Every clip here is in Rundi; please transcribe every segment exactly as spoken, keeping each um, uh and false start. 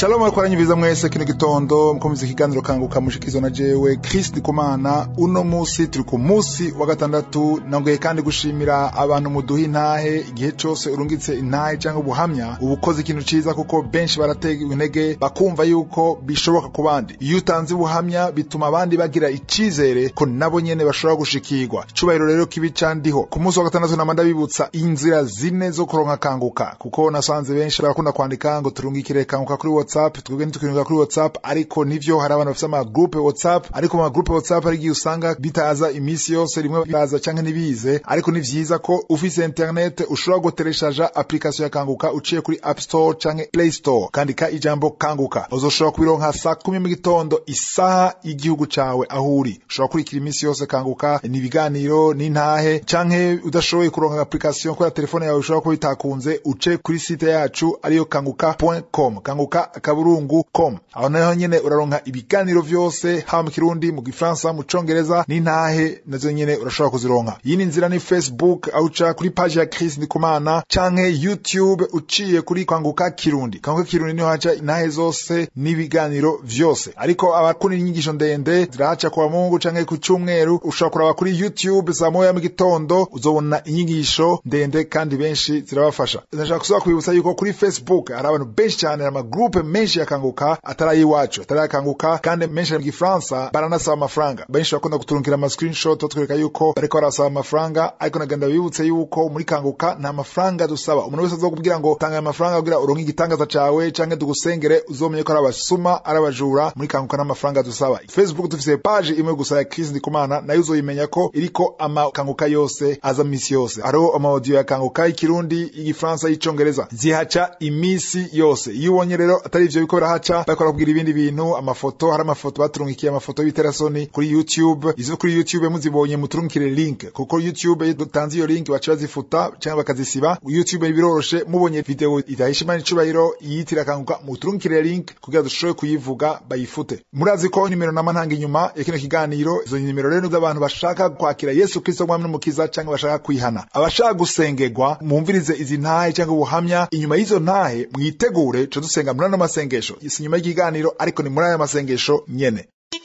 Shalom abakoranyibiza mwese kino gitondo mukomeze ikiganiro kanguka mushikizo na jewe Chris Ndikumana. Uno musi turi ku musi wa gatandatu, nongeye kandi gushimira abantu muduha intahe igihe cyose urungitse intahe cyangwa ubuhamya. Ubukoze ikintu ciza kuko benshi baratega intege bakumva yuko bishoboka ku bandi. Iyo utanze ubuhamya bituma abandi bagira icizere ko nabo nyene bashobora gushikirwa. Cubahiro rero kibicandiho ku musi wa gatandatu namanda bibutsa inzira zine zo kuronka kanguka, kuko nasanze benshi barakunda kwandika ngo turungikire kanguka kuri WhatsApp, twebwe nitukiringa kuri WhatsApp, ariko nivyo hari abantu bafite ama groupe WhatsApp, ariko ama groupe WhatsApp ari giye usanga bitaza imisi yose, rimwe baza canke nibize. Ariko ni vyiza ko ufise internet ushobora gutereshaja application ya kanguka uciye kuri App Store canke Play Store, kandika ijambo kanguka uzoshobora kubironka saa kumi mu gitondo isaha y'igihugu cawe aho uri. Ushobora kurikira imisi yose kanguka, ni ibiganiro n'intahe, canke udashoboye kuronka application kuri telefone yawe ushobora ko bitakunze uce kuri site yacu ariyo kanguka dot com, kanguka kaburungu com. Aho naho nyene uraronka ibiganiro vyose, haba mu Kirundi, mu Gifaransa, mu Congereza, n'intahe nazo nyene urashobora kuzironka. Yini nzira ni Facebook, aho uca kuri page ya Chris Ndikumana, canke YouTube uciye kuri kanguka Kirundi. Kanguka Kirundi niho haca intahe zose n'ibiganiro vyose. Ariko abakunda inyigisho ndende ziraca kwa Mungu canke ku Cyumweru, ushobora kuraba kuri YouTube saa moya mu gitondo, uzobona inyigisho ndende kandi benshi zirabafasha. Ndashaka kusaba kwibutsa yuko kuri Facebook hari abantu benshi cyane, ama groupe menshi ya kanguka atari iwacu, atari kanguka kandi menshi mu Gifaransa baranasaba amafaranga. Benshi bakunda guturunkira ama screenshot twereka yuko bariko barasaba amafaranga, ariko nagenda bibutse yuko muri kanguka nta mafaranga dusaba. Umuntu wese azokubwira ngo tanga amafaranga kugira uronke igitangaza cawe canke dugusengere, uzomenye ko ari abasuma, ari abajura. Muri kanguka nta mafaranga dusaba. Facebook dufise page imwe gusa ya Chris Ndikumana, nayo uzoyimenya ko iriko ama kanguka yose aza misi yose. Hariho ama audio ya kanguka y'Ikirundi, y'Igifaransa, y'Icongereza, zihaca imisi yose. Iyo ubonye rero atari ivyo biko birahaca, bakora kugira ibindi bintu, amafoto, hari amafoto baturungikiye, amafoto y'iterasoni kuri YouTube. Izo kuri YouTube muzibonye muturungikire link, kuko YouTube dutanze iyo link baca bazifuta cyangwa bakazisiba. YouTube biroroshe, mubonye video idahishimana icubahiro yitira kanguka muturungikire link kugira dushobore kuyivuga bayifute. Murazi ko nimero namantanga inyuma ya kino kiganiro, izo nimero rero z'abantu bashaka kwakira Yesu Kristo mwami n'umukiza cyangwa bashaka kwihana, abashaka gusengerwa, mumvirize izi ntahe cyangwa ubuhamya. Inyuma y'izo ntahe mwitegure cyo dusenga muri ano masengesho. Isi nyuma y'ikiganiro, ariko ni muri aya masengesho nyene.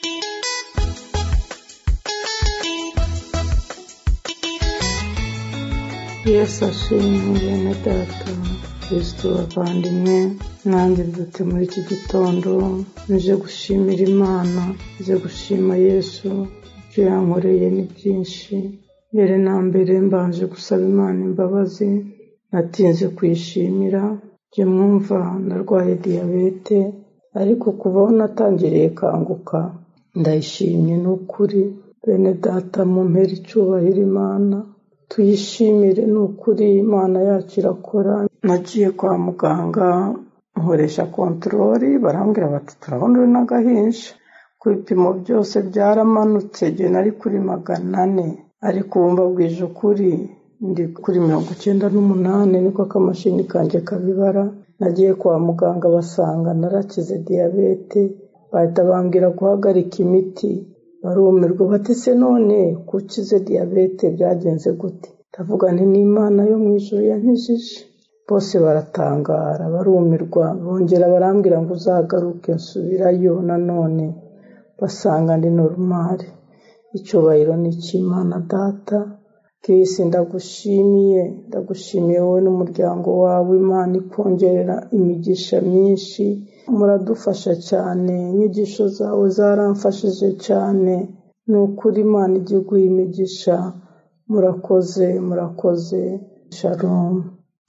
Yesu ashimwe bene data, Kristo bavandimwe, nanjye dute muri iki gitondo nje gushimira Imana, nje gushima Yesu. Ibyo yankoreye ni byinshi. Mbere na mbere mbanje gusaba Imana imbabazi, natinze kwishimira. Je mwumva narwaye diabete, ariko kuva natangiriye kanguka ndayishimye n'ukuri. Bene data mumpera icubahiro Imana, tuyishimire n'ukuri. Imana yacu irakora. Nagiye kwa muganga nkoresha kontroli, barambwira bati turabona uri n'agahinja. Ku bipimo byose byaramanutse, je nari kuri magana ane, ariko bumva bwije ukuri ndi kuri mirongo icyenda n'umunani, niko akamashini kanje kabibara. Nagiye kwa muganga basanga narakize diabete, bahita bambwira guhagarika imiti. Barumirwa bati se none kukize diabete byagenze gute? Ndavuga nti ni Imana yo mu ijuru yankijije. Bose baratangara, barumirwa, bongera barambwira ngo uzagaruke nsubirayo nanone, basanga ndi normal. Icyubahiro ni cy'Imana Data. Kristo ndagushimiye, ndagushimiye wowe n'umuryango wawe. Imana ikongerera imigisha myinshi, muradufasha cyane. Inyigisho zawe zaramfashije cyane, n'ukuri Imana igiye guha imigisha. Murakoze, murakoze. Shalom.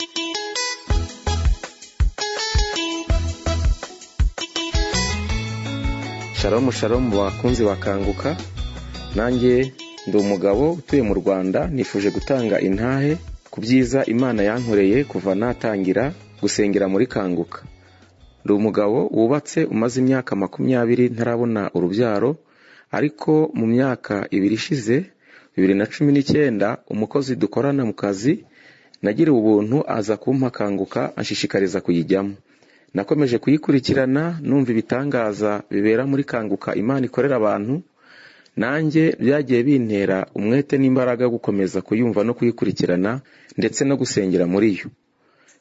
Shalom shalom bakunzi bakanguka. Nanjye ndi umugabo utuye mu Rwanda, nifuje gutanga intahe ku byiza Imana yankoreye kuva natangira gusengera muri kanguka. Ndi umugabo wubatse umaze imyaka makumyabiri ntarabona urubyaro, ariko mu myaka ibiri ishize bibiri na cumi n'icyenda umukozi dukorana mu kazi nagiriwe ubuntu aza kumpa kanguka anshishikariza kuyijyamo. Nakomeje kuyikurikirana numva ibitangaza bibera muri kanguka Imana ikorera abantu, nanjye byagiye bintera umwete n'imbaraga gukomeza kuyumva no kuyikurikirana ndetse no gusengera muri yo.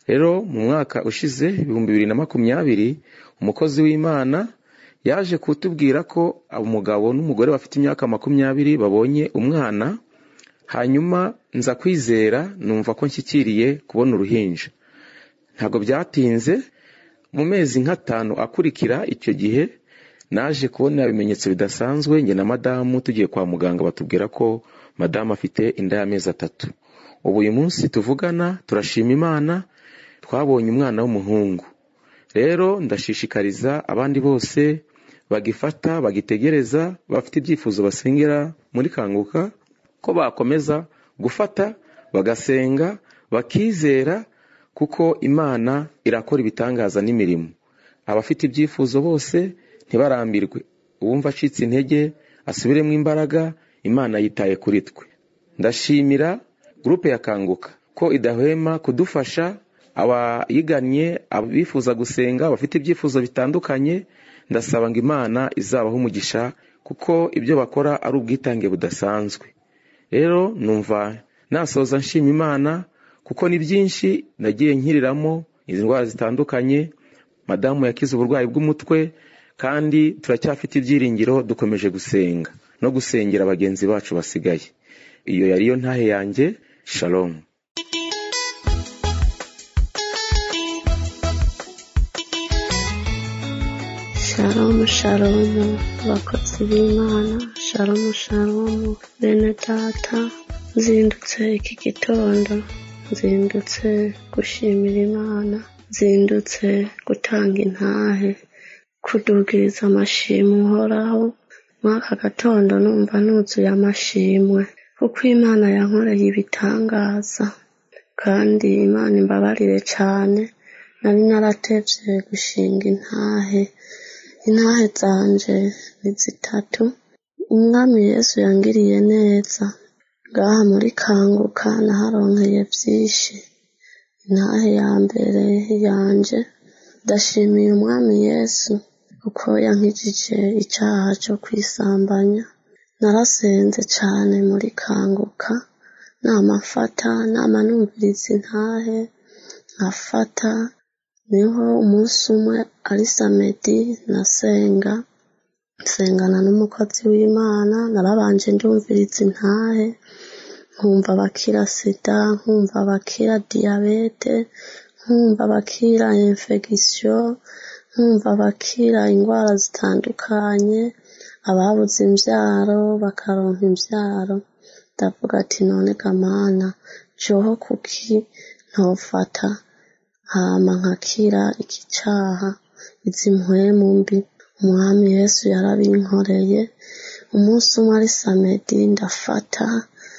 rero mu mwaka ushize ibihumbi bibiri na makumyabiri umukozi w'Imana yaje kutubwira ko umugabo n'umugore bafite imyaka makumyabiri babonye umwana, hanyuma nza kwizera numva ko nshyikiriye kubona uruhinja. Ntabwo byatinze, mu mezi nk'atanu akurikira icyo gihe naje kubona ibimenyetso bidasanzwe. Nge na madamu tugiye kwa muganga batubwira ko madamu afite inda y'amezi atatu. Ubu uyu munsi tuvugana turashima Imana, twabonye umwana w'umuhungu. Rero ndashishikariza abandi bose bagifata bagitegereza bafite ibyifuzo basengera muri Kanguka ko bakomeza gufata bagasenga bakizera, kuko Imana irakora ibitangaza n'imirimo. Abafite ibyifuzo bose ntibarambirwe, uwumva acitse intege asubiremo imbaraga, Imana yitaye kuri twe. Ndashimira groupe ya Kanguka ko idahwema kudufasha abayiganye, abifuza gusenga, bafite ibyifuzo bitandukanye. Ndasaba ngo Imana izabaho umugisha, kuko ibyo bakora ari ubwitange budasanzwe. Rero numva nasoza nshima Imana, kuko ni byinshi nagiye nkiriramo izi ndwara zitandukanye. Madamu yakize uburwayi bw'umutwe, kandi turacyafite ibyiringiro, dukomeje gusenga no gusengera abagenzi bacu basigaye. Iyo yari yo ntahe yanjye. Shalom. Shalom shalom abakozi b'Imana, shalom shalom bene data. Nzindutse iki gitondo, nzindutse gushimira Imana, nzindutse gutanga intahe, kudugiriza amashimwe uhoraho. Mwaka gatondo numva nuzuye amashimwe, kuko Imana yankoreye ibitangaza. Kandi Imana imbabarire cyane, nari naratevye gushinga intahe. Intahe zanje ni zitatu. Umwami Yesu yangiriye neza, ngaha muri Kanguka naharonkeye byinshi. Intahe ya mbere yanje, ndashimiye Umwami Yesu kuko yankijije icyaha cyo kwisambanya. Narasenze cyane muri Kanguka, namafata namanumviriza intahe nkafata. Niho umunsi umwe ari samedi nasenga nsengana n'umukozi w'Imana, narabanje ndumviriza intahe, nkumva bakira sida, nkumva bakira diabete, nkumva bakira infection, nkumva bakira indwara zitandukanye, ababuze imbyaro bakaronka imbyaro. Ndavuga ati none Mana, joho kuki ntofata hama nkakira iki cyaha, izi mpwemu mbi. Umwami Yesu yarabinkoreye. Umunsi umwe ari samedi ndafata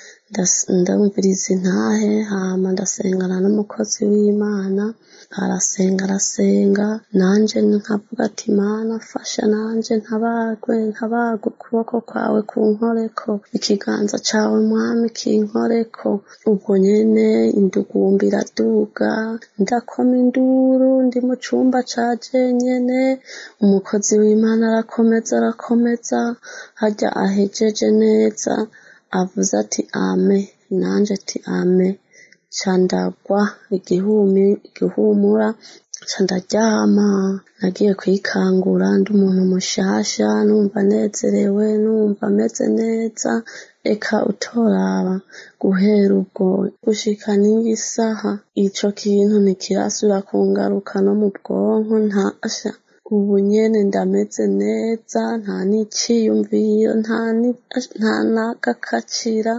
ndumviriza intahe, hama ndasengana n'umukozi w'Imana, arasenga arasenga, nanje nkavuga ati Mana fasha nanje ntabagwe, ntabagwe ukuboko kwawe kunkoreko, ikiganza cawe Mwami kinkoreko. Ubwo nyene indugumbi iraduga, ndakoma induru, ndi mu cumba caje nyene. Umukozi w'Imana arakomeza arakomeza, harya ahejeje neza avuze ati ame, nanje ati ame. Candagwa igihumi igihumura, candaryama. Nagiye kwikangura ndi umuntu mushasha, numva nezerewe, numva meze neza. Eka utoraba guhera ubwo gushika n'iyi saha, ico kintu ntikirasubira kungaruka no mu bwonko. Ntasha ubu nyene ndameze neza, nta n'iciyumviro, nta nta n'agakacira.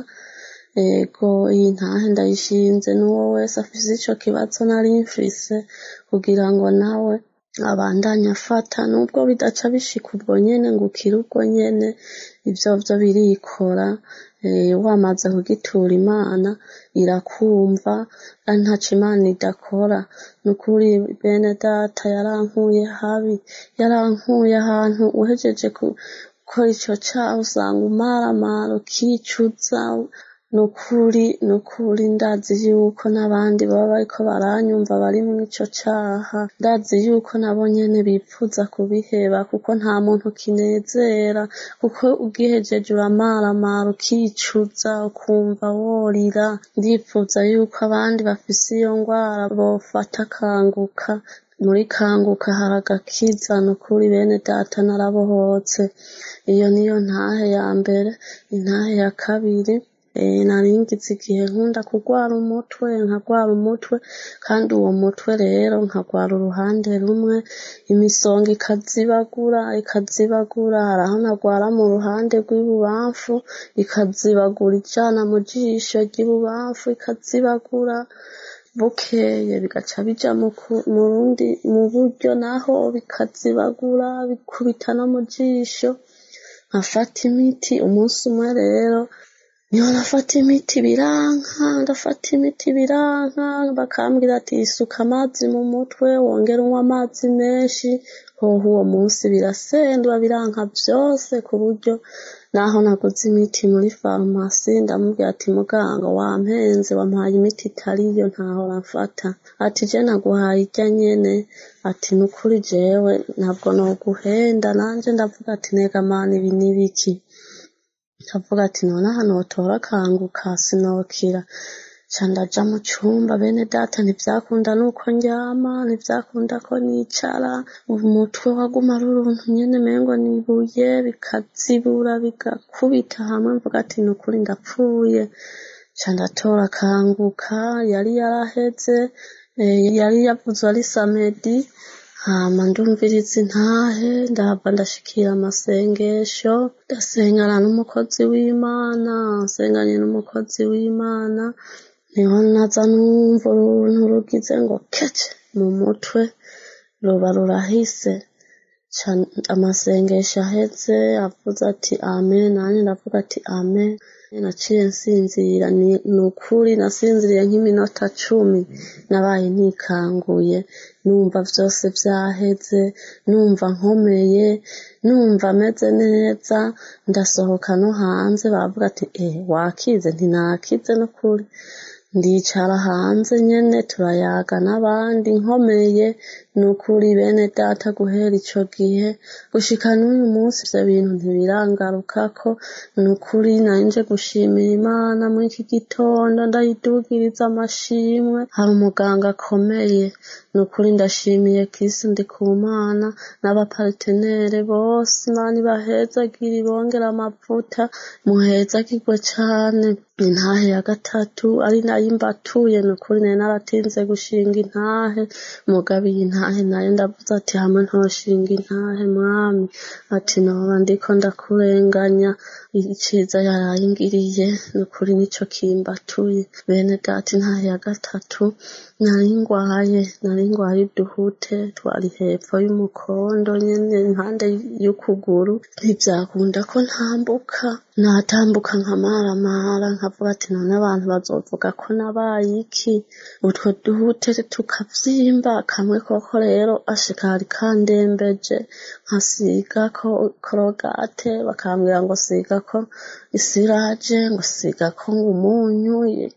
Ego iyi ntahe ndayishinze n'uwo wese afise ico kibazo nari mfise, kugira ngo nawe abandanye afata, nubwo bidaca bishika ubwo nyene ngo ukire ubwo nyene. Ivyo vyo birikora, wamaze kugitura Imana irakumva, ntaco Imana idakora. Nukuri bene data, yarankuye habi, yarankuye ahantu uhejeje gukora ico caha usanga umaramara ukicuza, nukuri nukuri ndazi yuko n'abandi baba bariko baranyumva bari muri ico caha, ndazi yuko nabo nyene bipfuza kubiheba kuko nta muntu kinezera, kuko ugihejeje uramaramara ukicuza ukumva worira. Ndipfuza yuko abandi bafise iyo ngwara bofata Kanguka. Muri Kanguka hari agakiza, nukuri bene data narabohotse. Iyo niyo ntahe ya mbere. Intahe ya kabiri, E, naringize igihe nkunda kugwara umutwe nkagwara umutwe kandi uwo mutwe rero nkagwara uruhande rumwe, imisonga ikazibagura ikazibagura haraho nagwara mu ruhande rw'ibubamfu ikazibagura ijana mu jisho ry'ibubamfu ikazibagura, bukeye bigaca bija mu rundi mu buryo naho bikazibagura bikubita no mu jisho. Nkafata imiti. Umunsi umwe rero niho nafata imiti biranka, ndafata imiti biranka, bakambwira ati isuka amazi mu mutwe wongera unywa amazi menshi. Hoho uwo munsi birasendwa biranka vyose, ku buryo naho naguze imiti muri farumasi ndamubwira ati muganga wampenze, wampaye imiti itariyo ntahora mfata. Ati je naguhaye irya nyene. Ati nukuri jewe ntabwo noguhenda. Nanje ndavuga ati nega mana ibi nibiki? Ndavuga ati none hano wotora Kanguka sinokira. Ca ndaja mu cumba, bene data ntivyakunda nuko ndyama, ntivyakunda ko nicara, umutwe waguma ari uruntu nyene mengo nibuye, bikazibura bigakubita hamwe. Mvuga ati nukuri ndapfuye. Ca ndatora Kanguka, yari yaraheze, e, yari yavuzwe ari samedi. Hama ndumviriza intahe, ndahava ndashikira amasengesho, ndasengana n'umukozi w'Imana, nsenganye n'umukozi w'Imana. Niho naza numva uruntu rugize ngo kece mu mutwe, ruba rurahise. Amasengesho aheze avuze ati amen, nanje ndavuga ati amen. Naciye nsinzira. Ni ukuri nasinziriye nk'iminota cumi, nabaye ntikanguye, numva vyose vyaheze, numva nkomeye, numva meze neza. Ndasohoka no hanze, baravuga ati eh wakize? Ntinakize nukuri. Ndicara hanze nyene turayaga n'abandi nkomeye. Nukuri bene data guhera ico gihe gushika n'uyu munsi ivyo bintu ntibirangarukako. Nukuri nanje gushimira Imana muri iki gitondo, ndayidugiriza amashimwe. Hari umuganga akomeye. Nukuri ndashimiye Kristo Ndikumana n'abapartenere bose. Imana ibahezagire ibongera amavuta, muhezagirwe cane. Intahe ya gatatu ari nayo imbatuye. Nukuri nari naratinze gushinga intahe, mugabo iyi ntahe nayo ndavuze ati hamwe ntoshinga intahe mwami, ati noba ndiko ndakurenganya. Iciza yarayingiriye, nukuri nico kimbatuye. Bene data intahe ya gatatu, nari ngwaye nari ngwaye uduhute twari hepfo y'umukondo nyene impande y'ukuguru. Ntivyakunda ko ntambuka, natambuka nkamaramara nkavuga ati none abantu bazovuga ko nabaye iki? Utwo duhute tukavyimba, kamwe koko rero ashika hari kandembeje. Nkasigako korogate, bakambwira ngo sigako isiraje, ngo sigako umunyu,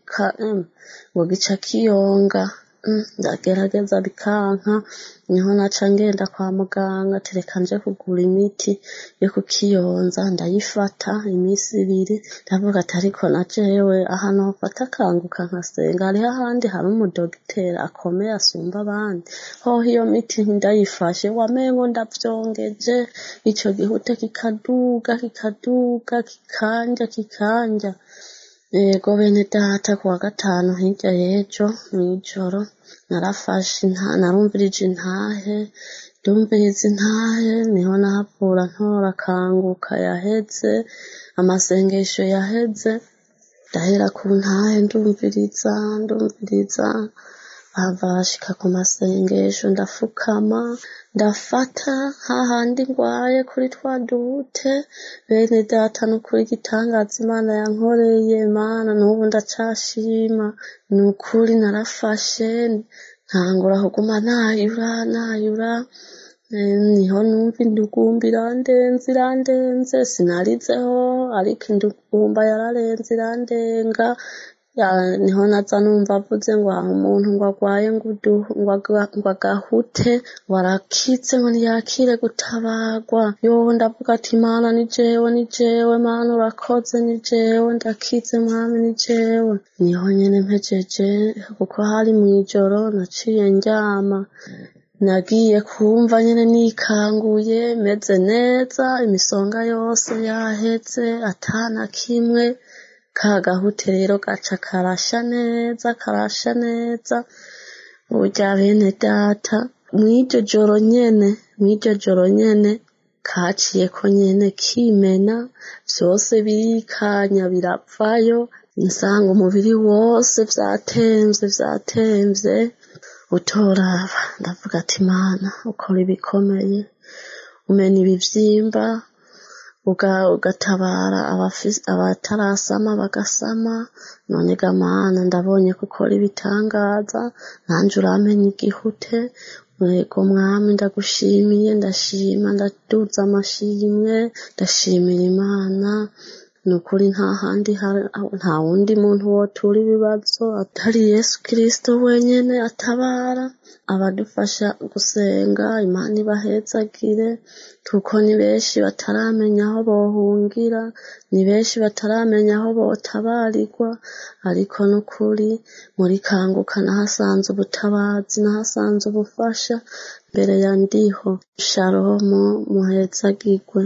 ngo gica kiyonga. Ndagerageza bikanka. Niho naca ngenda kwa muganga, tereka nje kugura imiti yo kukiyonza. Ndayifata imisi ibiri, ndavuga ati ariko na jewe ahantu hofata Kanguka nkasenga, hariho ahandi hari umudogiteri akomeye asumba abandi. Hoho iyo miti ndayifashe wamengo ndavyongeje, ico gihute kikaduga kikaduga kikanja kikanja. Ego bene data kuwa gatanu hirya y'ejo mw'ijoro narafashe intahe, narumvirije intahe, ndumviriza intahe. Niho nahavura ntora Kanguka yaheze, amasengesho yaheze. Ndahera ku ntahe ndumviriza ndumviriza, bava bashika ku masengesho ndafukama, ndafata hahandi ngwaye kuri twa duhute. Bene data nukuri igitangaza Imana yankoreye, Imana n'ubu ndacashima. Nukuri narafashe ntangura kuguma nayura nayura niho numva indugumba irandenze irandenze sinarizeho ariko indugumba yararenze irandenga niho naza numva avuze ngo umuntu ngo agwaye ngo agahute warakitse ngo ntiyakire gutabagwa yowe ndavuga ati mana ni jewe ni jewe mana urakoze ni jewe ndakitse mwami ni jewe niho nyene mpejeje kuko hari mw'ijoro naciye ndyama nagiye kumva nyene nikanguye meze neza imisonga yose yaheze atana kimwe kagahute rero gaca karasha neza karasha neza burya bene data mw'iryo joro nyene mw'iryo joro nyene kaciye ko nyene kimena vyose birikanya birapfayo nsanga umubiri wose vyatemvye vyatemvye utoraba ndavuga ati mana ukora ibikomeye umena ibivyimba ugatabara abatarasama bagasama none gamana ndabonye gukora ibitangaza nanje uramenya igihute yego mwami ndagushimiye ndashima ndaduza amashimwe ndashimira Imana nukuri nta handi nta wundi muntu wotura ibibazo atari Yesu Kristo wenyene atabara abadufasha gusenga Imana ibahezagire kuko ni benshi bataramenya aho bohungira ni benshi bataramenya aho botabarirwa ariko nukuri muri kanguka nahasanze ubutabazi nahasanze ubufasha mbere ya ndiho Shalom muhezagirwe.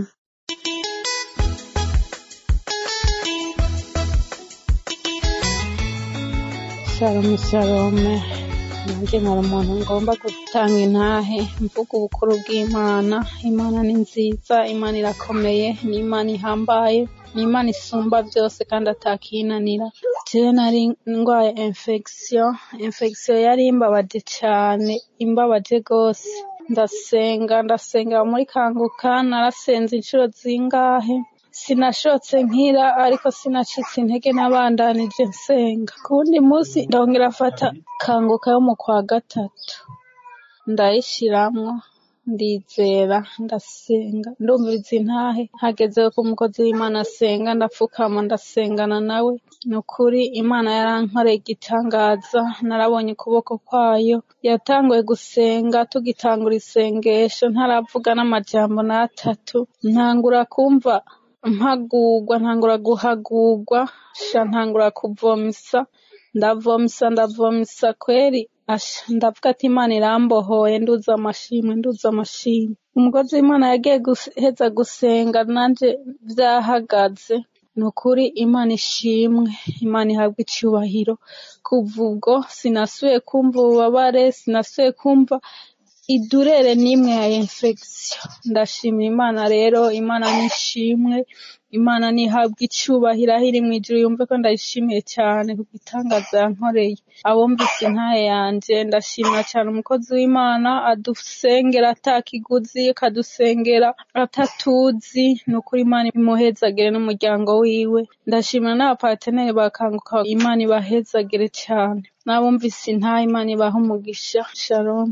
Shalom shalom nanjye nkora umuntu ngomba gutanga intahe mvuga ubukuru bw'Imana. Imana ni nziza, Imana irakomeye, ni Imana ihambaye, ni Imana isumba byose kandi atakinanira. Jewe nari ndwaye infection infection yari imbabaje cyane imbabaje gose ndasenga ndasenga muri kanguka narasenze inshuro zingahe sinashotse nkira ariko sinacitse intege nabandanije nsenga kundi munsi ndongera fata kanguka yo mu kwa gatatu ndayishiramwo ndizera ndasenga ndumviriza intahe hageze ku mukozi w'Imana asenga ndapfukama ndasengana nawe nukuri Imana yarankoreye igitangaza narabonye ukuboko kwayo yatanguye gusenga tugitangura isengesho ntaravuga n'amajambo n'atatu ntangura kumva mpagurwa ntangura guhagurwa sha ntangura kuvomisa ndavomisa ndavomisa kweri asha ndavuga ati Imana irambohoye nduza amashimwe nduza amashimwe. Umugozi w'Imana yagiye guheza gusenga nanje vyahagaze nukuri Imana ishimwe, Imana ihabwa icyubahiro. Kuva ubwo sinasuye kumva ububabare, sinasuye kumva idurere n'imwe ya infection. Ndashimira Imana rero, Imana nishimwe, Imana nihabwa icyubahiro aho iri mw'ijuru yumve ko ndayishimiye cyane ku gitangaza yankoreye. Abumvise intahe yanje ndashimira cyane umukozi w'Imana adusengera atakiguzi kadusengera atatuzi nukuri Imana imuhezagire n'umuryango wiwe. Ndashimira n'abaparteneri bakanguka Imana ibahezagire cyane. Nabumvise intahe Imana ibaha umugisha. Shalom.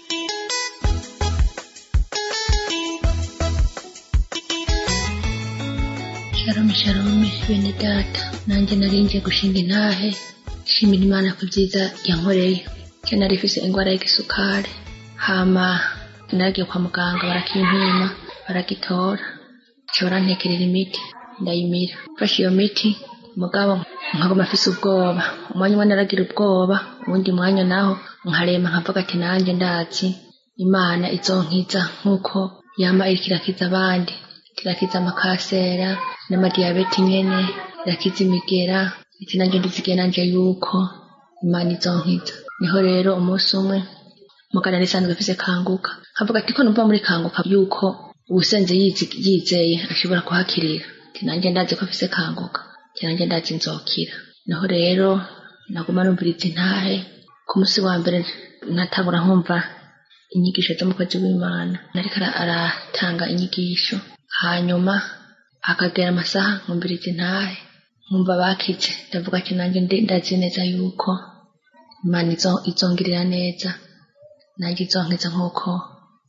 Shalom shalom bene data nanjye narinje gushinga intahe shimira Imana ku byiza yankoreye. Cyo nari mfise ingwara y'igisukari hama nagiye kwa muganga barakimpima baragitora cyo barantekerera imiti ndayimira fashe iyo miti mugabo nkagoma mfise ubwoba umwanya umwe naragira ubwoba ubundi mwanya naho nkarema nkavuga ati nanjye ndazi Imana izonkiza nkuko yama ikirakiza abandi kirakiza amakasera n'amadiyabete nyene irakiza imigera iti nanjye ndizige nanje yuko Imana izonkiza. Niho rero umunsi umwe mugana nisanzwe mfise kanguka nkavuga ati ko numva muri kanguka yuko ubusenze yizeye ashobora kuhakirira ati nanjye ndazi ko mfise kanguka ati nanjye ndazi nzokira. Niho rero naguma numviriza intahe ku munsi wa mbere natabura nkumva inyigisho z'umukozi w'Imana nariko aratanga inyigisho hanyuma akagera amasaha nkumviriza intahe nkumva bakize ndavuga ati nanjye ndazi neza yuko Imana izongirira neza nanjye izonkiza nkuko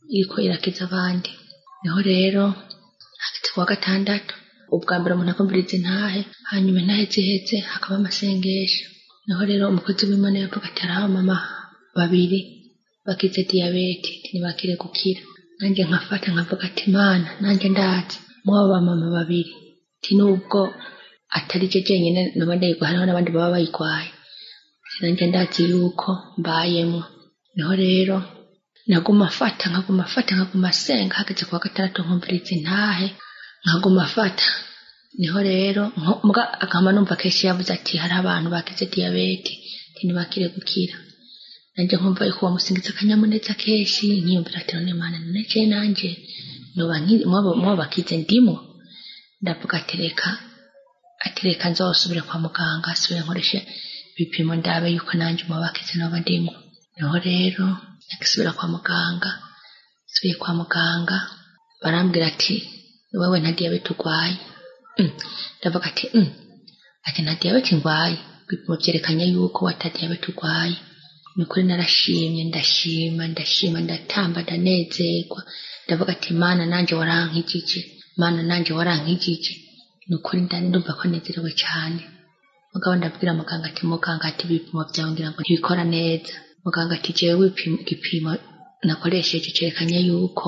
iriko irakiza abandi. Niho rero hageze kuwa gatandatu ubwa mbere umuntu akumviriza intahe, hanyuma intahe ziheze hakaba amasengesho. Niho rero umukozi w'Imana yavuga ati hariho mama babiri bakize diyabete ntibakire gukira. Nanjye nkafata nkavuga ati Mana, nanjye ndazi mwabo ba mama babiri ti nubwo atari je jenyine nabandi hariho n'abandi baba bayigwaye, nanjye ndazi yuko mbayemo. Niho rero naguma fata nkaguma fata nkaguma senga, hageze kuwa gatandatu nkumviriza intahe nkaguma fata. Niho rero mbwa akama numva kenshi yavuze ati hari abantu bakize diyabete ntibakire gukira. Nanjye nkumva yuko wamusingiza akanyamuneza kenshi, nkiyumvira ati none Mana, none nanjye noba mwabo bakize ndimo. Ndavuga ati reka atereka nzosubira kwa muganga, asubire nkoreshe ibipimo ndabe yuko nanjye mwabo bakize noba ndimo. Niho rero nakisubira kwa muganga. Subiye kwa muganga barambwira ati wewe nta diyabete urwaye. Ndavuga ati mm. ati nta diyabete ndwaye, ibipimo byerekanye yuko wata diyabete urwaye. Nukuri narashimye, ndashima ndashima ndatamba ndanezerwa. Ndavuga ati Mana, nanjye warankijije, Mana nanjye warankijije. Nukuri ndumva ko nezerewe cyane. Mugabo ndabwira muganga ati muganga ati ibipimo byawe ngira ngo ntibikora neza. Muganga ati jewe igipimo nakoresheje cerekanye yuko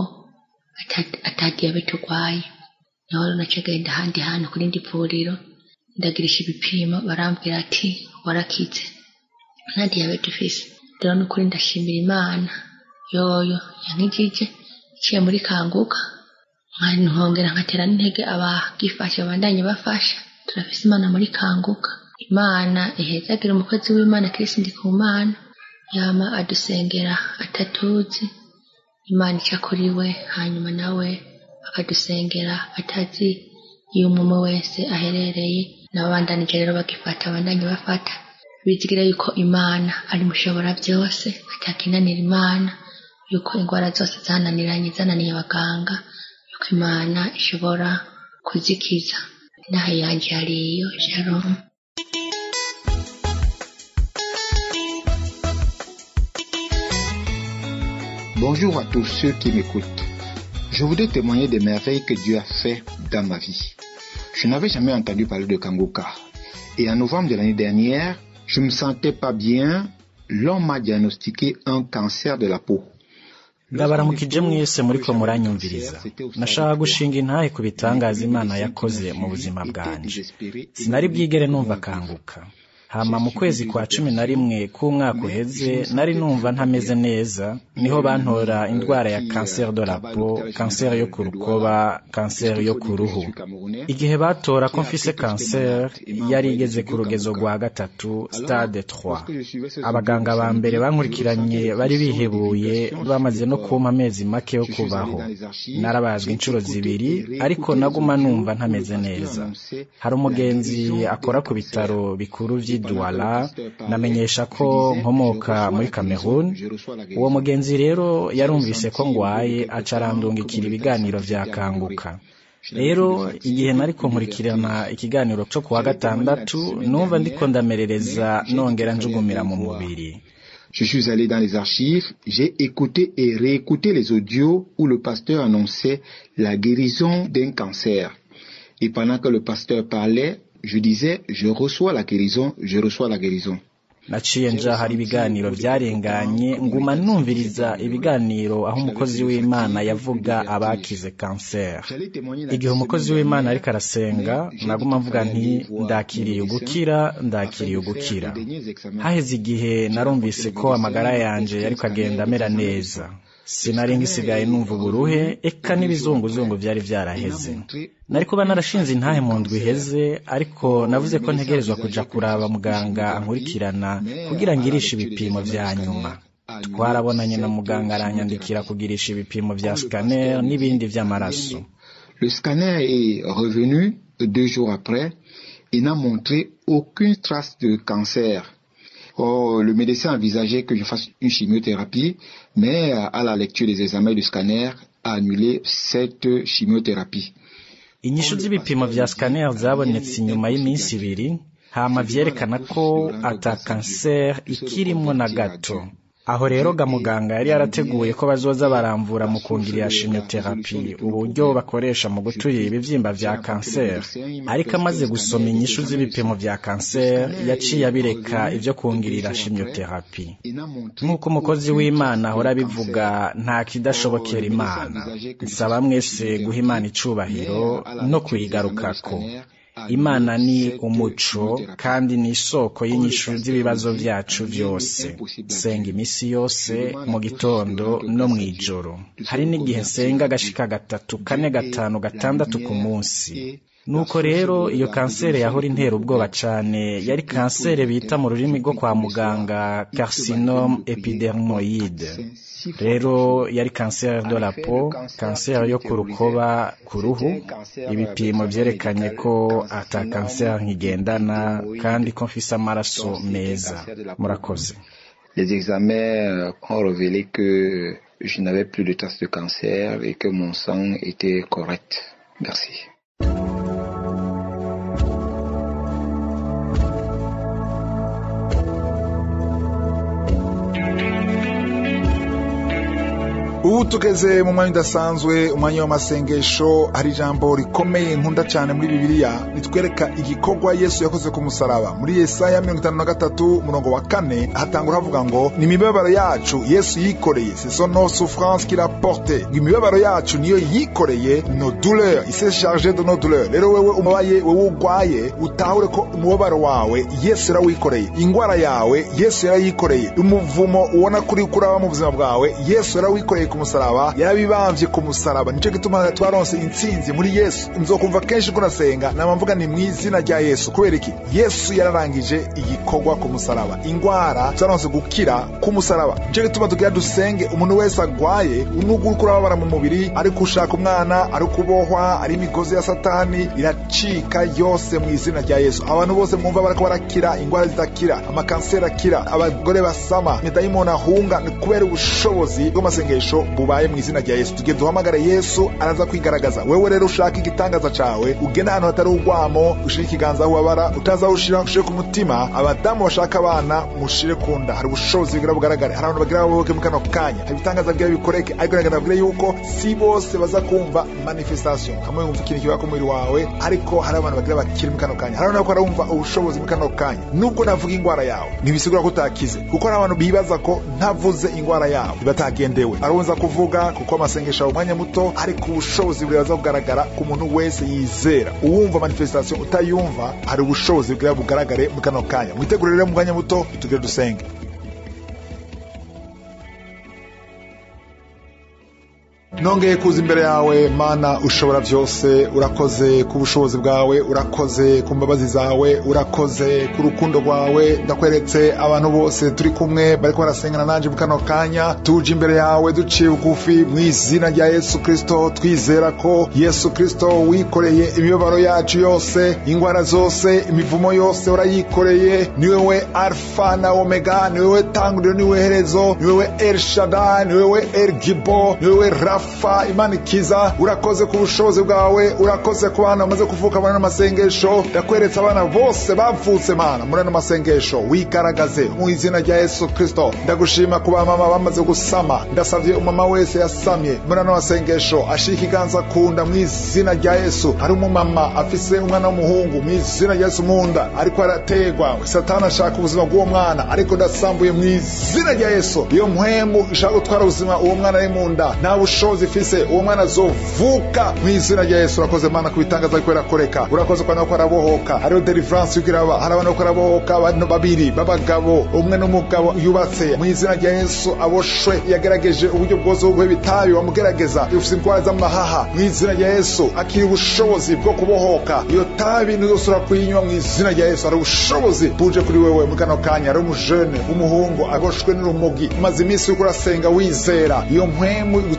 ata diyabete urwaye. Niho nacegenda ahandi hantu kuri ndi vuriro ndagirisha ibipimo, barambwira ati warakize nta diyabete ufise. Rero nukuri ndashimira Imana yoyo yankijije iciye muri Kanguka, nkongera nkatera n'intege abagifasha babandanye bafasha. Turafise Imana muri Kanguka. Imana ihezagira umukozi w'Imana Kristo Ndikumana, yama adusengera atatuzi. Imana ica kuri we, hanyuma nawe akadusengera atazi iyo umwe wese aherereye. N'abandanije rero bagifata abandanye bafata, bizigira yuko Imana ari mushobora byose, atakinanira Imana, yuko ingwara zose zananiranye zananiye abaganga, yuko Imana ishobora kuzikiza. Naho yanje hariyo. Shalom. Bonjour à tous ceux qui m'écoutent. Je voudrais témoigner des merveilles que Dieu a fait dans ma vie. Je n'avais jamais entendu parler de Kanguka. Et en novembre de l'année dernière, je ne me sentais pas bien. L'on m'a diagnostiqué un cancer de la peau. Ndabaramukije mwese muriko muranyumviriza. Nashaka gushinga intahe ku bitangaza Imana yakoze mu buzima bwanje. Sinari bwigere numva Kanguka. Hama mu kwezi kwa cumi na rimwe k'umwaka uheze nari numva ntameze neza, niho bantora indwara ya cancer de la peau, cancer yo ku rukoba, cancer yo ku ruhu. Igihe batora ko mfise cancer yari igeze ku rugezo rwa gatatu, stade trois. Abaganga ba mbere bankurikiranye bari bihebuye, bamaze no kumpa amezi make yo kubaho. Narabazwe inshuro zibiri ariko naguma numva ntameze neza. Hari umugenzi akora ku bitaro bikuru vyi Douala, namenyesha ko nkomoka muri Cameroon. Uwo mugenzi rero yarumvise ko ngwaye acarandungikira ibiganiro vya Kanguka. Rero igihe nariko nkurikirana ikiganiro cyo kuwa gatandatu, numva ndiko ndamerereza nongera njugumira mu mubiri. Je suis allé dans les archives, j'ai écouté et réécouté les audios où le pasteur annonçait la guérison d'un cancer. Et pendant que le pasteur parlait, je disais, je reçois la guérison, je reçois la guérison. Naciye nja hari ibiganiro byarenganye nguma numviriza ibiganiro aho umukozi w'Imana yavuga abakize cancer. Igihe umukozi w'Imana ariko arasenga naguma mvuga nti ndakiriye ugukira, ndakiriye ugukira. Haheze igihe narumvise ko amagara yanje yariko agenda amera neza. Sinari ngisigaye numva uburuhe, eka n'ibizunguzungu byari byaraheze. Nari kuba narashinze intahe mu ndwi iheze, ariko navuze ko ntegerezwa kuja kuraba muganga ankurikirana kugira ngirishe ibipimo vya nyuma. Twarabonanye na muganga aranyandikira kugirisha ibipimo vya scanner n'ibindi vy'amaraso. Le scanner est revenu deux jours après. Il n'a montré aucune trace de cancer. Oh, le médecin envisageait que je fasse une chimiothérapie, mais à la lecture des examens du scanner a annulé cette chimiothérapie. Inyishu z'ibipimo vya scanner zabonetse inyuma y'iminsi ibiri, hama vyerekana ko ata cancer ikirimwo na gato. aho rero ga muganga yari yarateguye ko bazoza baramvura mu kungirira chimiotherapy uburyo bakoresha mu guturira ibivyimba vya kanseri, ariko amaze gusoma inyishu z'ibipimo vya kanseri yaciye abireka ivyo kungirira chimiotherapy. Nk'uko umukozi w'Imana ahora abivuga, nta kidashobokera Imana. Nsaba mwese guha Imana icubahiro no kuyigarukako. Imana ni umuco kandi ni isoko y'inyishu z'ibibazo vyacu vyose. Senga imisi yose mu gitondo no mwijoro. Hari n'igihe nsenga gashika gatatu kane gatanu gatandatu ku munsi. Nuko rero iyo kanseri yahora intera ubwoba cane yari kanseri bita mu rurimi rwo kwa muganga carcinome epidermoide. Rero yari kanseri de la peau, kanseri yo ku rukoba ku ruhu. Ibipimo vyerekanye ko ata kanseri nkigendana kandi ko mfise amaraso meza. Murakoze. Les examens ont révélé que je n'avais plus de traces de cancer et que mon sang était correct. Merci. Ubu tugeze mu mwanya udasanzwe, umwanya w'amasengesho. Hari ijambo rikomeye nkunda cyane muri Bibiliya ritwereka igikorwa Yesu yakoze ku musaraba. Muri Yesaya mirongo itanu na gatatu umurongo wa kane hatangura havuga ngo ni imibabaro yacu Yesu yikoreye, c'est son nos souffrances qu'il a porté. Imibabaro yacu niyo yikoreye, nos douleurs, il s'est chargé de nos douleurs. Rero wewe umubaye, wewe ugwaye, utahure ko umubabaro wawe Yesu yarawikoreye. Ingwara yawe Yesu yarayikoreye. Umuvumo ubona kuri kuraba mu buzima bwawe Yesu yarawikoreye ku musaraba, yarabibamvye ku musaraba. Nico gituma twaronse intsinzi muri Yesu. Nzokumva kenshi ko nasenga namvuga ni mwizina rya Yesu. Kubera iki? Yesu yararangije igikorwa ku musaraba. Ingwara zaronse gukira ku musaraba. Nico gituma tugira dusenge umuntu wese agwaye, unuguru kurabara mu mubiri, ari kushaka umwana, ari kubohwa, ari imigozi ya satani iracika yose mu izina rya Yesu. Abantu bose mwumva barako barakira, ingwara zidakira, amakanseri akira, abagore basama, medayimoni ahunga, ni kubera ubushobozi bw'amasengesho bubaye mu izina rya Yesu. Tugiye duhamagara Yesu, araza kwigaragaza. Wewe rero ushaka igitangaza cawe, ugenda ahantu hatari ugwamo, ushire ikiganza aho wabara, utaza ushira ushire ku mutima. Abadamu bashaka abana mushire kunda, hari ubushobozi bwira bugaragare. Hari abantu bagira baboke mu kano kanya, hari ibitangaza bwira bikoreke, ariko nagenda bwira yuko si bose baza kumva manifestation. Hamwe wumva ikintu kiba ku mubiri wawe, ariko hari abantu bagira bakiri mu kano kanya. Hari abantu bakora bumva ubushobozi mu kano kanya. Nubwo navuga ingwara yawe, nibisigura ko utakize, kuko hari abantu bibaza ko ntavuze ingwara yawe batagendewe. Arunza kuvuga kuko amasengesho umwanya muto, ariko ubushobozi bwiraza kugaragara ku muntu wese yizera. Uwumva manifestation utayumva, hari ubushobozi bwira bugaragare mu kano kanya. Mwitegurire mu mwanya muto, tugire dusenge. Nongeye kuza imbere yawe Mana ushobora byose, urakoze ku bushobozi bwawe, urakoze ku mbabazi zawe, urakoze ku rukundo rwawe. Ndakweretse abantu bose turi kumwe bariko barasengana nanje mu kano kanya, tuje imbere yawe duciye bugufi mu izina rya Yesu Kristo. Twizera ko Yesu Kristo wikoreye imibabaro yacu yose, ingwara zose, imivumo yose urayikoreye. Niwewe Alpha na Omega, niwewe tanguriro, niwewe herezo, niwewe El Shaddai, niwewe El Gibor, niwewe Rafa, Imana ikiza. Urakoze ku bushobozi bwawe, urakoze ku bana bamaze kuvuka muri amasengesho. Ndakweretse abana bose bavutse Mana muri amasengesho, wigaragaze mu izina rya Yesu Kristo. Ndagushima ku bamama bamaze gusama, ndasavye umama wese yasamye muri amasengesho ashika iganza kunda mu izina rya Yesu. Hari umumama afise umwana w'umuhungu mu izina rya Yesu munda, ariko arategwa Satani ashaka ubuzima bw'uwo mwana, ariko ndasambuye mu izina rya Yesu. Iyo mpwemu ishaka gutwara ubuzima uwo mwana ari munda, nta bushobozi ifise, uwo mwana azovuka mu izina rya Yesu. Urakoze Mana kubitangaza kwera koreka, urakoze kwa nako arabohoka. Hariho deliverance yugiraba, hari abantu barabohoka, abantu babiri babagabo, umwe n'umugabo yubatse mu izina rya Yesu, aboshwe yagerageje uburyo bwose bwo bitabi wamugerageza, ufise indwara z'amahaha mu izina rya Yesu, akiri ubushobozi bwo kubohoka. Iyo tabi nizosura kuyinywa mu izina rya Yesu. Hari ubushobozi buje kuri wewe mu kano kanya. Hari umujene w'umuhungu agoshwe n'urumogi, maze iminsi uko urasenga wizera, iyo mpwemu gutuma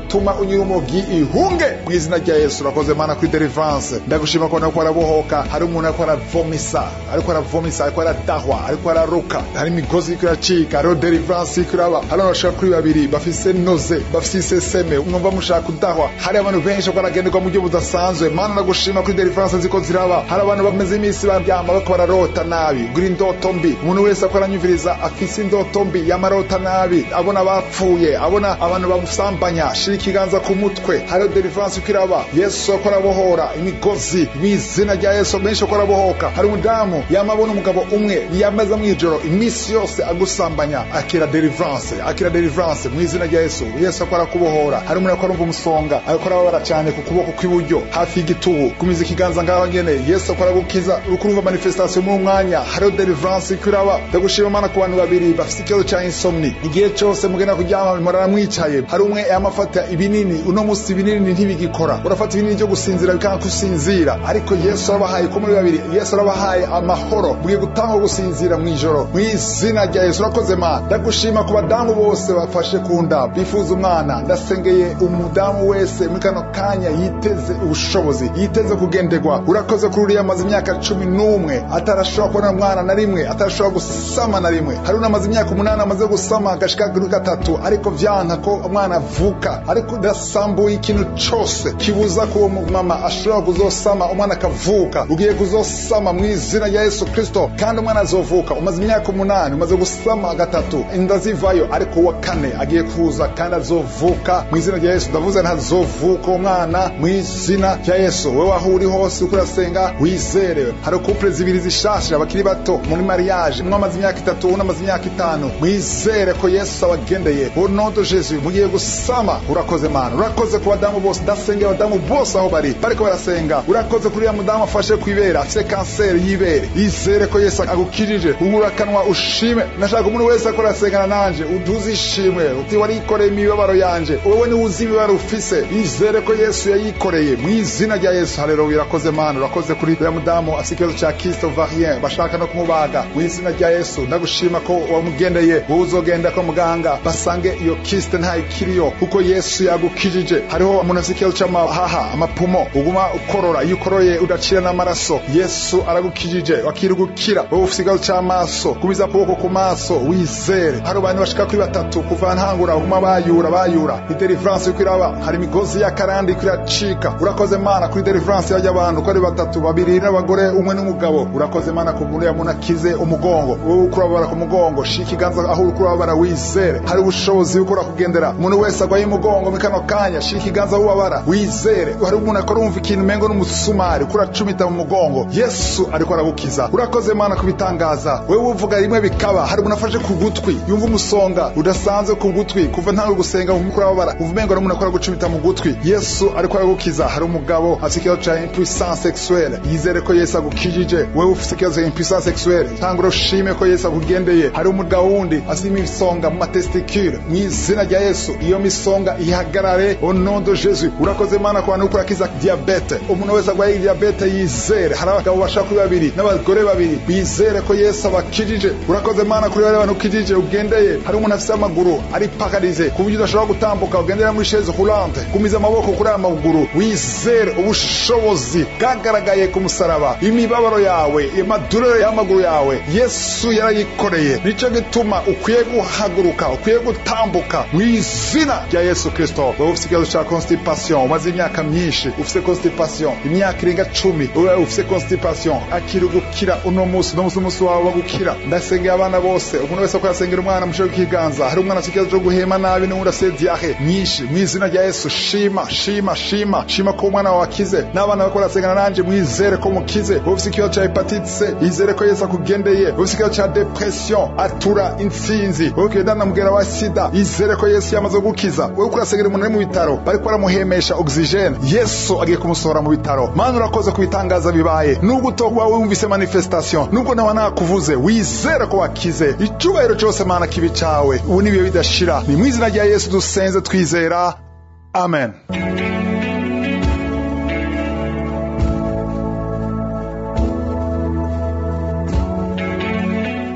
inkoronyi y'urumogi ihunge mu izina rya Yesu. Urakoze Mana kuri deliverance. Ndagushima ko nako arabohoka. Hari umuntu ariko aravomisa, ariko aravomisa, ariko aradahwa, ariko araruka. Hari imigozi iriko iracika, hariho deliverance iriko iraba. Hari abashaka kuri babiri bafise noze, bafise seme, umwumva mushaka kudahwa. Hari abantu benshi ko baragenderwa mu buryo budasanzwe. Mana ndagushima kuri deliverance ziko ziraba. Hari abantu bameze imisi baryama bako bararota nabi, guri indoto mbi. Umuntu wese akora nyumviriza afise indoto mbi yamarota nabi, abona bapfuye, abona abantu bamusambanya, shira ikiganza ku mutwe. Hariho deliverance ikiraba. Yesu akora bohora imigozi mw'izina rya Yesu, benshi akora bohoka. Hari umudamu yamabona umugabo umwe yamaza mwijoro imisi yose agusambanya, akira deliverance, akira deliverance mw'izina rya Yesu. Yesu akora kubohora. Hari umuntu akora umva umusonga, akora babara cyane ku kuboko kw'iburyo hafi y'igitugu, kumiza ikiganza ngaba ngene. Yesu akora gukiza, ukurumva manifestation mu mwanya. Hariho deliverance ikiraba. Ndagushima Mana ku bantu babiri bafite ikibazo cya insomni, igihe cyose mugenda kuryama murara mwicaye. Hari umwe yamafata ibinini, uno musi ibinini ntibigikora, urafata ibinini byo gusinzira bikanga kusinzira, ariko Yesu arabahaye ko muri babiri. Yesu arabahaye amahoro, mugiye gutanga gusinzira mwijoro mw'izina rya Yesu. Urakoze Mana. Ndagushima ku badamu bose bafashe kunda bifuza umwana. Ndasengeye umudamu wese muri kano kanya yiteze ubushobozi, yiteze kugenderwa. Urakoze kuri uriya amaze imyaka cumi n'umwe atarashobora kubona umwana na rimwe, atarashobora gusama na rimwe. Hari unamaze imyaka umunani amaze gusama agashika kuri gatatu, ariko vyanka ko umwana avuka. Ariko ndasambuye ikintu cose kibuza ko uwo mama ashobora kuzosama umwana akavuka. Ugiye kuzosama mw'izina rya Yesu Kristo, kandi umwana azovuka. Umaze imyaka umunani umaze gusama gatatu, inda zivayo, ariko wa kane agiye kuza kandi azovuka mw'izina rya Yesu. Ndavuze ntazovuka umwana mw'izina rya Yesu. Wewe aho uri hose uko urasenga wizerewe. Hari couple zibiri zishashira bakiri bato muri mariage, umwe amaze imyaka itatu undi amaze imyaka itanu. Mwizere ko Yesu abagendeye. Au nom de Jésus mugiye gusama. Urakoze Mana. Urakoze ku badamu bose, ndasengera abadamu bose aho bari bariko barasenga. Urakoze kuri ya mudamu afashe kwibera, afite kanseri y'ibere. Izere ko Yesu agukirije. Ubura kanwa ushime. Nashaka umuntu wese akora asengana nanje uduzishimwe, uti warikoreye imibabaro yanje, wewe ni uzi imibabaro ufise. Izere ko Yesu yayikoreye mw'izina rya Yesu. Haleluya. Urakoze Mana. Urakoze kuri ya mudamu afite ikibazo cya kyste ovarien, bashaka no kumubaga mw'izina rya Yesu. Ndagushima ko wamugendeye, wowe uzogenda ko muganga basange iyo kyste nta ikiriyo, kuko Yesu yagukirije. Hariho umuntu afite ikibazo cy'amahaha, amapumo, uguma ukorora, iyo ukoroye udacira n'amaraso, Yesu aragukirije, wakiri gukira. Wowe ufite ikibazo cy'amaso, kubiza ukuboko ku maso, wizere. Hari abantu bashika kuri batatu kuva ntangura uguma bayura bayura. Ni deliverance yuko iraba. Hari imigozi ya karandi kiracika. Urakoze Mana kuri deliverance y'ajya abantu ko ari batatu, babiri n'abagore umwe n'umugabo. Urakoze Mana ko muri yamuntu akize umugongo, wowe ukurabara ku mugongo, shika iganza aho ukurabara wizere. Hari ubushobozi ukora kugendera. Umuntu wese agwaye umugongo mikano kanya, shika iganza ubabara wizere. Hari umuntu akora umva ikintu mengo n'umusumari kura cumita mu mugongo, Yesu ariko aragukiza. Urakoze Mana kubitangaza. Wewe uvuga rimwe bikaba. Hari umuntu afashe ku gutwi, yumva umusonga udasanzwe ku gutwi, kuva ntawe gusenga mu kurabara, uva mengo n'umuntu akora gucumita mu gutwi, Yesu ariko aragukiza. Hari umugabo afite ikibazo cya impuissance sexuelle, yizere ko Yesu agukijije. Wewe ufite ikibazo cya impuissance sexuelle, tangura ushime ko Yesu agugendeye. Hari umugabo wundi afite imisonga mu matesticule, mw'izina rya Yesu iyo misonga ihagarare au nom de Jésus. Urakoze Mana ku bantu ukurakiza diabete, umuntu wese agwaye diabete yizere. Hari abagabo bashaka kuri babiri n'abagore babiri, bizere ko Yesu abakijije. Urakoze Mana kuri bari abantu ukijije ugendeye. Hari umuntu afite amaguru ari paralysé, ku buryo udashobora gutambuka, ugendera muri chaise roulante, kumiza amaboko kuri aya maguru, wizere ubushobozi bwagaragaye ku musaraba. Imibabaro yawe, amadurero y'amaguru yawe Yesu yarayikoreye. Nico gituma ukwiye guhaguruka, ukwiye gutambuka mw'izina rya Yesu Kristo. Wowe ufite ikibazo cya constipation, umaze imyaka myinshi ufite constipation, imyaka irenga cumi wowe ufite constipation, akiri gukira uno munsi, no munsi umunsi wawe wo gukira. Ndasengera abana bose, umuntu wese ko yasengera umwana mushoboye kiganza. Hari umwana afite ikibazo cyo guhema nabi n'undi afite diarrhée nyinshi, mw'izina rya Yesu shima shima shima shima ko umwana wawe akize. N'abana bako basengana nanje mwizere ko mukize. Wowe ufite ikibazo cya hepatite C, yizere ko Yesu akugendeye. Wowe ufite ikibazo cya depression, atura intsinzi. Wowe ukidana mugera wa sida, yizere ko Yesu yamaze gukiza. Wowe kurasengera umuntu mu bitaro bari baramuhemesha oxygene, Yesu agiye kumusohora mu bitaro. Mana urakoze kubitangaza bibaye. Nubwo utokuba wumvise manifestation, nubwo nawe nakuvuze, wizere ko wakize. Icyubahiro cyose Mana kibi cawe, ubu nibiyo bidashira. Ni mw'izina rya Yesu dusenze twizera. Amen.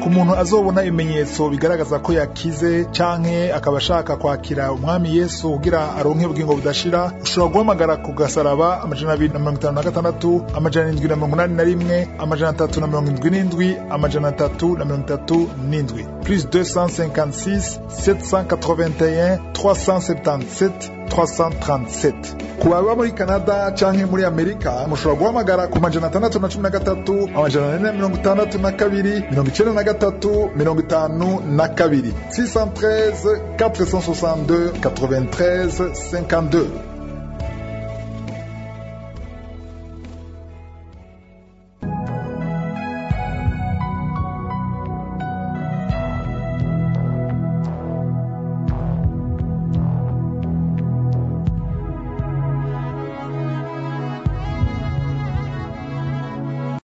ku muntu azobona ibimenyetso bigaragaza ko yakize canke akaba ashaka kwakira umwami Yesu kugira aronke ubugingo budashira, ushobora guhamagara ku gasaraba amajana abiri na mirongo itanu na gatandatu amajana indwi na mirongo umunani na rimwe amajana atatu na mirongo indwi n'indwi amajana atatu na mirongo itatu n'indwi plus deux cent cinquante-six sept cent quatre-vingt-un trois cent soixante-dix-sept trois cent trente-sept. Ku baba muri Canada canke muri Amerika mushobora guhamagara ku majana atandatu na cumi na gatatu amajana ane na mirongo itandatu na kabiri mirongo icenda na gatatu mirongo itanu na kabiri six cent treize quatre cent soixante-deux quatre-vingt-treize cinquante-deux.